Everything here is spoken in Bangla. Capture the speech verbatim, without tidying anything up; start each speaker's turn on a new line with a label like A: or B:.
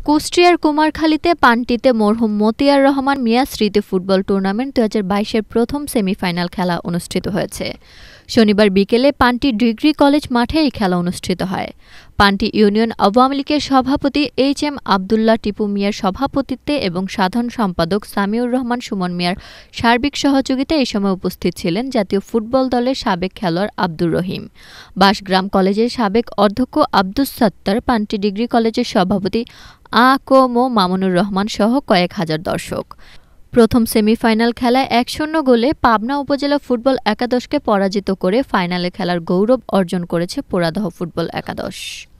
A: কুষ্টিয়ার কুমারখালীতে পানটিতে মরহুম মতিয়ার রহমান মিয়া স্মৃতি ফুটবল টুর্নামেন্ট দুই হাজার বাইশের প্রথম সেমিফাইনাল খেলা অনুষ্ঠিত হয়েছে। শনিবার বিকেলে পানটি ডিগ্রি কলেজ মাঠে এই খেলা অনুষ্ঠিত হয়। পানটি ইউনিয়ন আওয়ামী লীগের সভাপতি এইচ এম আবদুল্লাহ টিপু মিয়ার সভাপতিত্বে এবং সাধারণ সম্পাদক সামিউর রহমান সুমন মিয়ার সার্বিক সহযোগিতায় এই সময় উপস্থিত ছিলেন জাতীয় ফুটবল দলের সাবেক খেলোয়াড় আব্দুর রহিম, বাসগ্রাম কলেজের সাবেক অধ্যক্ষ আব্দুস সাত্তার, পানটি ডিগ্রি কলেজের সভাপতি আ ক মো মামুনুর রহমান সহ কয়েক হাজার দর্শক। প্রথম সেমিফাইনাল খেলায় এক শূন্য গোলে পাবনা উপজেলা ফুটবল একাদশকে পরাজিত করে ফাইনালে খেলার গৌরব অর্জন করেছে পোড়াদহ ফুটবল একাদশ।